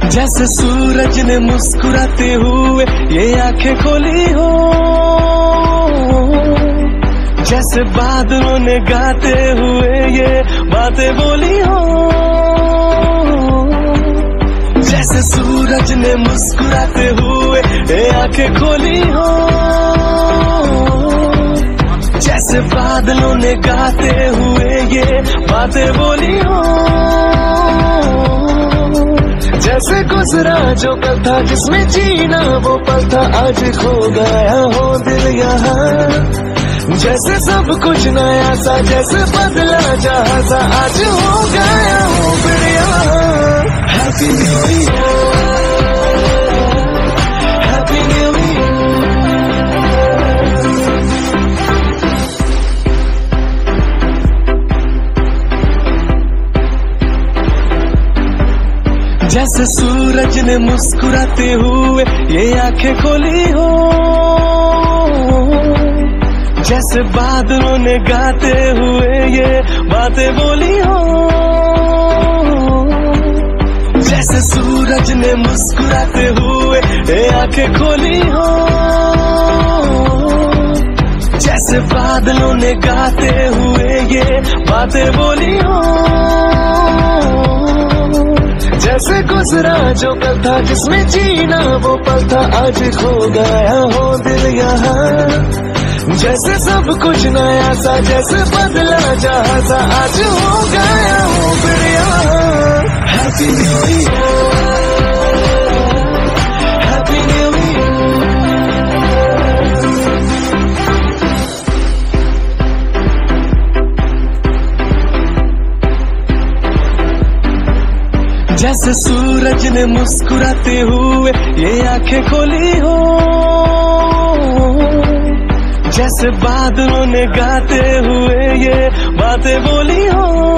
जैसे सूरज ने मुस्कुराते हुए ये आंखें खोली हो, जैसे बादलों ने गाते हुए ये बातें बोली हो। जैसे सूरज ने मुस्कुराते हुए ये आंखें खोली हो, जैसे बादलों ने गाते हुए ये बातें बोली हो। जैसे गुजरा जो कल था जिसमें जीना वो पल था, आज खो गया हो दिल यहाँ। जैसे सब कुछ नया सा, जैसे बदला जहाँ सा, आज हो गया हो फिर यहाँ। Happy new year, happy new year. जैसे सूरज ने मुस्कुराते हुए ये आंखें खोली हो, जैसे बादलों ने गाते हुए ये बातें बोली हो। जैसे सूरज ने मुस्कुराते हुए ये आंखें खोली हो, जैसे बादलों ने गाते हुए ये बातें बोली हो। जैसे गुजरा जो कल था जिसमें जीना वो पल था, आज खो गया हो दिल यहाँ। जैसे सब कुछ नया सा, जैसे बदला जहाँ सा, आज हो गया हो फिर यहाँ। Happy new year, happy new year. जैसे सूरज ने मुस्कुराते हुए ये आंखें खोली हो, जैसे बादलों ने गाते हुए ये बातें बोली हो।